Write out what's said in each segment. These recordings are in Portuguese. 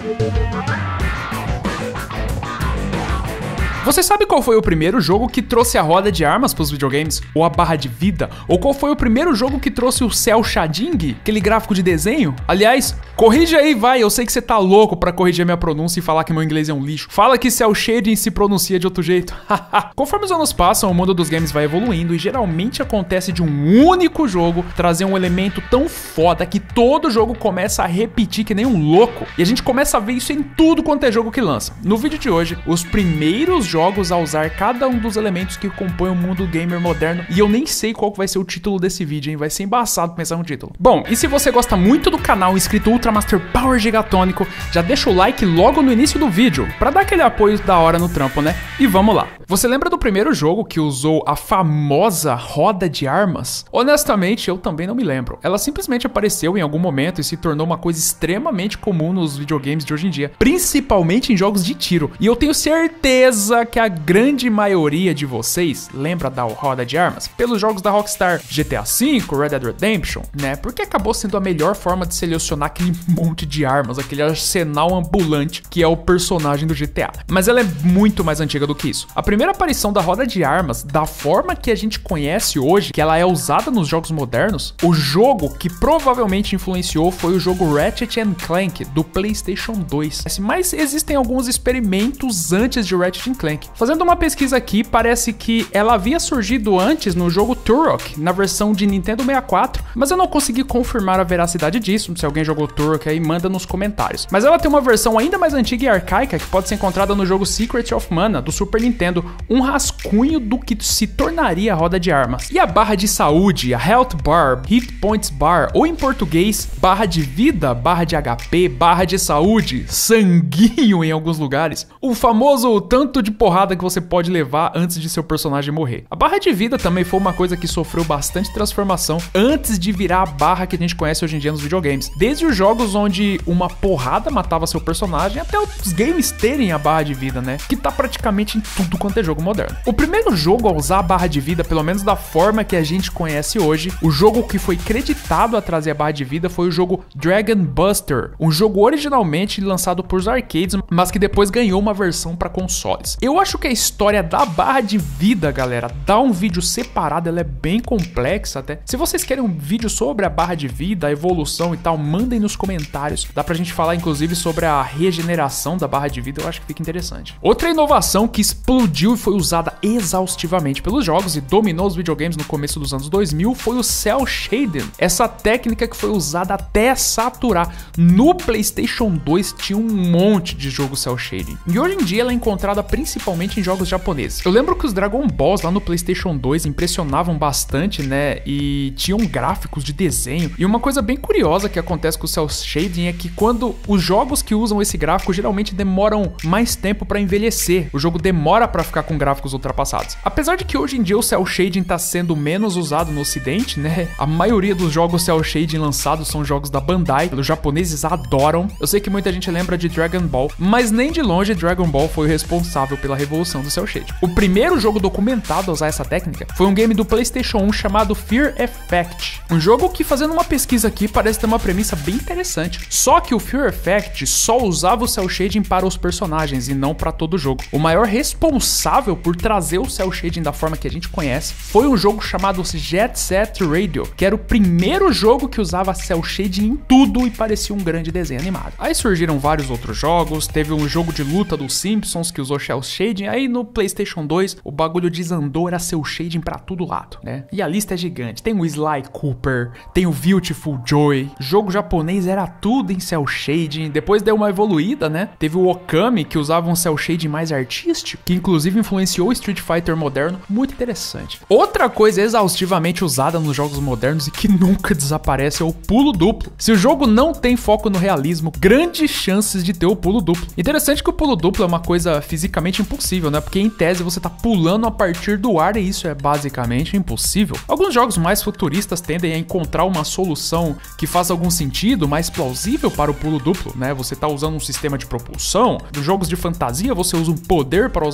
Você sabe qual foi o primeiro jogo que trouxe a roda de armas para os videogames? Ou a barra de vida? Ou qual foi o primeiro jogo que trouxe o cel shading? Aquele gráfico de desenho? Aliás, corrige aí, vai. Eu sei que você tá louco pra corrigir a minha pronúncia e falar que meu inglês é um lixo. Fala que cel shading se pronuncia de outro jeito. Conforme os anos passam, o mundo dos games vai evoluindo e geralmente acontece de um único jogo trazer um elemento tão foda que todo jogo começa a repetir que nem um louco. E a gente começa a ver isso em tudo quanto é jogo que lança. No vídeo de hoje, os primeiros jogos a usar cada um dos elementos que compõem o mundo gamer moderno. E eu nem sei qual vai ser o título desse vídeo, hein? Vai ser embaçado pensar no título. Bom, e se você gosta muito do canal inscrito Ultra Master Power Gigatônico, já deixa o like logo no início do vídeo, pra dar aquele apoio da hora no trampo, né? E vamos lá. Você lembra do primeiro jogo que usou a famosa roda de armas? Honestamente, eu também não me lembro. Ela simplesmente apareceu em algum momento e se tornou uma coisa extremamente comum nos videogames de hoje em dia, principalmente em jogos de tiro. E eu tenho certeza que a grande maioria de vocês lembra da roda de armas pelos jogos da Rockstar, GTA V, Red Dead Redemption, né? Porque acabou sendo a melhor forma de selecionar aquele monte de armas, aquele arsenal ambulante que é o personagem do GTA. Mas ela é muito mais antiga do que isso. A primeira aparição da roda de armas, da forma que a gente conhece hoje, que ela é usada nos jogos modernos, o jogo que provavelmente influenciou foi o jogo Ratchet & Clank do PlayStation 2. Mas existem alguns experimentos antes de Ratchet & Clank. Fazendo uma pesquisa aqui, parece que ela havia surgido antes no jogo Turok, na versão de Nintendo 64, mas eu não consegui confirmar a veracidade disso. Se alguém jogou Turok aí, manda nos comentários. Mas ela tem uma versão ainda mais antiga e arcaica que pode ser encontrada no jogo Secret of Mana, do Super Nintendo, um rascunho do que se tornaria a roda de armas. E a barra de saúde, a Health Bar, Hit Points Bar, ou em português, barra de vida, barra de HP, barra de saúde, sanguinho em alguns lugares, o famoso tanto de porrada que você pode levar antes de seu personagem morrer. A barra de vida também foi uma coisa que sofreu bastante transformação antes de virar a barra que a gente conhece hoje em dia nos videogames. Desde os jogos onde uma porrada matava seu personagem, até os games terem a barra de vida, né? Que tá praticamente em tudo quanto é jogo moderno. O primeiro jogo a usar a barra de vida, pelo menos da forma que a gente conhece hoje, o jogo que foi creditado a trazer a barra de vida foi o jogo Dragon Buster, um jogo originalmente lançado por arcades, mas que depois ganhou uma versão para consoles. Eu acho que a história da barra de vida, galera, dá um vídeo separado, ela é bem complexa até. Se vocês querem um vídeo sobre a barra de vida, a evolução e tal, mandem nos comentários. Dá pra gente falar inclusive sobre a regeneração da barra de vida, eu acho que fica interessante. Outra inovação que explodiu e foi usada exaustivamente pelos jogos e dominou os videogames no começo dos anos 2000 foi o cel shading. Essa técnica que foi usada até saturar. No PlayStation 2 tinha um monte de jogo cel shading. E hoje em dia ela é encontrada principalmente em jogos japoneses. Eu lembro que os Dragon Balls lá no PlayStation 2 impressionavam bastante, né? E tinham gráficos de desenho. E uma coisa bem curiosa que acontece com o cel shading é que quando os jogos que usam esse gráfico geralmente demoram mais tempo para envelhecer. O jogo demora para ficar com gráficos ultrapassados. Apesar de que hoje em dia o cel shading tá sendo menos usado no ocidente, né? A maioria dos jogos cel shading lançados são jogos da Bandai. Os japoneses adoram. Eu sei que muita gente lembra de Dragon Ball, mas nem de longe Dragon Ball foi o responsável pela revolução do cel shading. O primeiro jogo documentado a usar essa técnica foi um game do PlayStation 1 chamado Fear Effect. Um jogo que, fazendo uma pesquisa aqui, parece ter uma premissa bem interessante. Só que o Fear Effect só usava o cel shading para os personagens e não para todo o jogo. O maior responsável por trazer o cel shading da forma que a gente conhece foi um jogo chamado Jet Set Radio, que era o primeiro jogo que usava cel shading em tudo e parecia um grande desenho animado. Aí surgiram vários outros jogos, teve um jogo de luta dos Simpsons que usou cel shading, aí no PlayStation 2 o bagulho desandou, era cel shading pra todo lado, né? E a lista é gigante, tem o Sly Cooper, tem o Beautiful Joy, jogo japonês era tudo em cel shading, depois deu uma evoluída, né? Teve o Okami que usava um cel shading mais artístico, que inclusive influenciou o Street Fighter moderno, muito interessante. Outra coisa exaustivamente usada nos jogos modernos e que nunca desaparece é o pulo duplo. Se o jogo não tem foco no realismo, grandes chances de ter o pulo duplo. Interessante que o pulo duplo é uma coisa fisicamente impossível, né? Porque em tese você tá pulando a partir do ar e isso é basicamente impossível. Alguns jogos mais futuristas tendem a encontrar uma solução que faça algum sentido, mais plausível para o pulo duplo, né? Você tá usando um sistema de propulsão. Nos jogos de fantasia você usa um poder para usar o pulo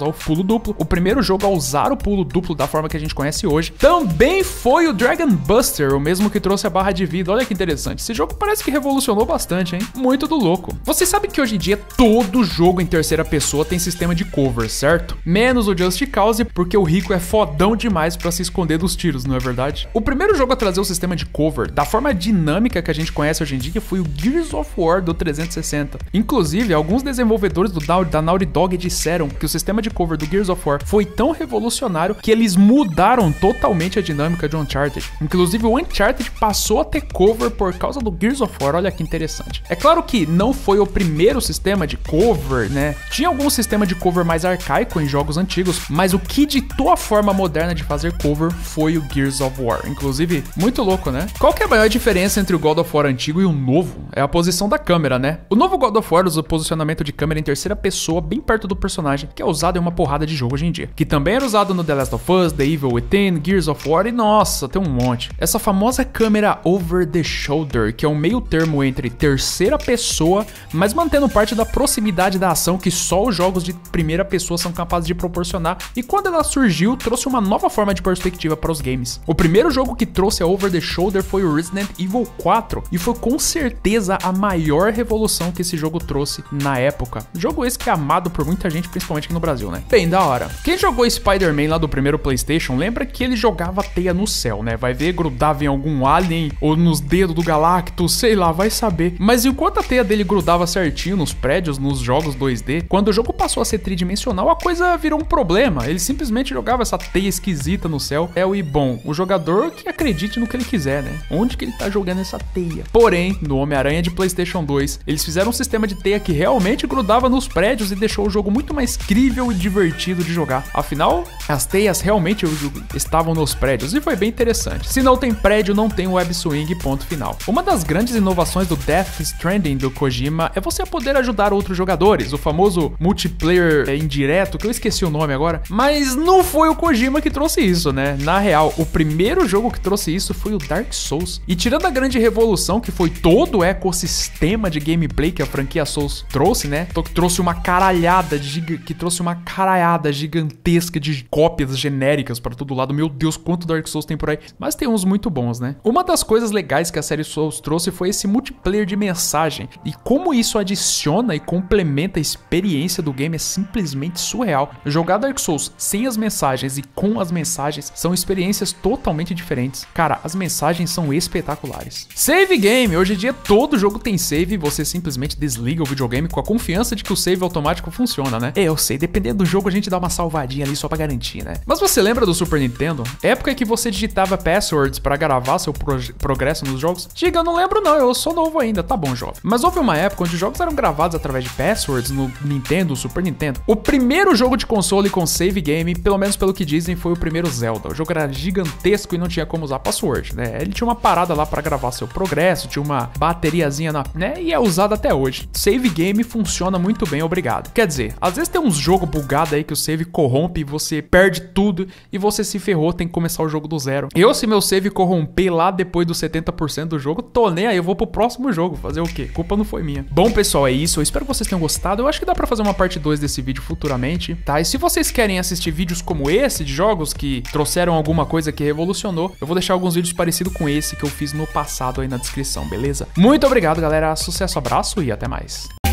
duplo. O primeiro jogo a usar o pulo duplo da forma que a gente conhece hoje. Também foi o Dragon Buster, o mesmo que trouxe a barra de vida. Olha que interessante. Esse jogo parece que revolucionou bastante, hein? Muito do louco. Vocês sabem que hoje em dia todo jogo em terceira pessoa tem sistema de cover, certo? Menos o Just Cause, porque o Rico é fodão demais pra se esconder dos tiros, não é verdade? O primeiro jogo a trazer o sistema de cover da forma dinâmica que a gente conhece hoje em dia foi o Gears of War do 360. Inclusive, alguns desenvolvedores da Naughty Dog disseram que o sistema de cover do Gears of War foi tão revolucionário que eles mudaram totalmente a dinâmica de Uncharted. Inclusive, o Uncharted passou a ter cover por causa do Gears of War. Olha que interessante. É claro que não foi o primeiro sistema de cover, né? Tinha algum sistema de cover mais arcaico em jogos antigos, mas o que ditou a forma moderna de fazer cover foi o Gears of War. Inclusive, muito louco, né? Qual que é a maior diferença entre o God of War antigo e o novo? É a posição da câmera, né? O novo God of War usa o posicionamento de câmera em terceira pessoa bem perto do personagem, que é usado em uma porrada de jogo hoje em dia. Que também era usado no The Last of Us, The Evil Within, Gears of War e nossa, tem um monte. Essa famosa câmera over the shoulder, que é um meio termo entre terceira pessoa, mas mantendo parte da proximidade da ação que só os jogos de primeira pessoa são capazes de proporcionar, e quando ela surgiu, trouxe uma nova forma de perspectiva para os games. O primeiro jogo que trouxe a over the shoulder foi o Resident Evil 4, e foi com certeza a maior revolução que esse jogo trouxe na época. Jogo esse que é amado por muita gente, principalmente aqui no Brasil, né? Bem, da hora. Quem jogou Spider-Man lá do primeiro PlayStation, lembra que ele jogava teia no céu, né? Vai ver, grudava em algum alien, ou nos dedos do Galactus, sei lá, vai saber. Mas enquanto a teia dele grudava certinho nos prédios, nos jogos 2D, quando o jogo passou a ser tridimensional, a coisa virou um problema. Ele simplesmente jogava essa teia esquisita no céu. E bom, o jogador que acredite no que ele quiser, né? Onde que ele tá jogando essa teia? Porém, no Homem-Aranha de PlayStation 2, eles fizeram um sistema de teia que realmente grudava nos prédios e deixou o jogo muito mais crível e divertido de jogar. Afinal, as teias realmente estavam nos prédios e foi bem interessante. Se não tem prédio, não tem web swing, ponto final. Uma das grandes inovações do Death Stranding do Kojima é você poder ajudar outros jogadores, o famoso multiplayer indireto, que eu esqueci o nome agora, mas não foi o Kojima que trouxe isso, né? Na real, o primeiro jogo que trouxe isso foi o Dark Souls. E tirando a grande revolução que foi todo o ecossistema de gameplay que a franquia Souls trouxe, né? Que trouxe uma caralhada gigantesca de cópias genéricas para todo lado. Meu Deus, quanto Dark Souls tem por aí. Mas tem uns muito bons, né? Uma das coisas legais que a série Souls trouxe foi esse multiplayer de mensagem. E como isso adiciona e complementa a experiência do game é simplesmente surreal. Jogar Dark Souls sem as mensagens e com as mensagens são experiências totalmente diferentes. Cara, as mensagens são espetaculares. Save game. Hoje em dia todo jogo tem save e você simplesmente desliga o videogame com a confiança de que o save automático funciona, né? Eu sei, dependendo do jogo a gente dá uma salvadinha ali só pra garantir, né? Mas você lembra do Super Nintendo? Época que você digitava passwords pra gravar seu progresso nos jogos? Diga, eu não lembro não, eu sou novo ainda, tá bom, jovem. Mas houve uma época onde os jogos eram gravados através de passwords no Nintendo, Super Nintendo. O primeiro jogo de console com save game, pelo menos pelo que dizem, foi o primeiro Zelda. O jogo era gigantesco e não tinha como usar password, né? Ele tinha uma parada lá pra gravar seu progresso, tinha uma bateriazinha né? E é usado até hoje. Save game funciona muito bem, obrigado. Quer dizer, às vezes tem uns jogos bugados aí que o save corrompe e você perde tudo e você se ferrou, tem que começar o jogo do zero. Eu, se meu save corromper lá depois dos 70% do jogo, tô nem aí, eu vou pro próximo jogo. Fazer o quê? Culpa não foi minha. Bom, pessoal, é isso. Eu espero que vocês tenham gostado. Eu acho que dá pra fazer uma parte 2 desse vídeo futuramente, tá? E se vocês querem assistir vídeos como esse, de jogos que trouxeram alguma coisa que revolucionou, eu vou deixar alguns vídeos parecidos com esse que eu fiz no passado aí na descrição, beleza? Muito obrigado, galera. Sucesso, abraço e até mais.